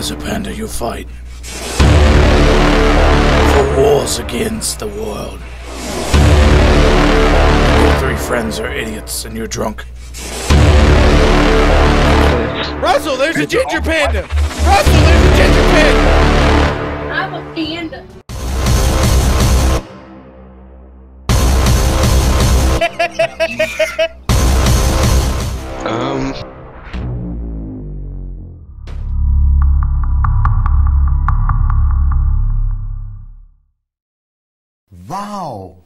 As a panda, you fight for wars against the world. Your three friends are idiots and you're drunk. Russell, there's a ginger panda! Russell, there's a ginger panda! I'm a panda. Wow!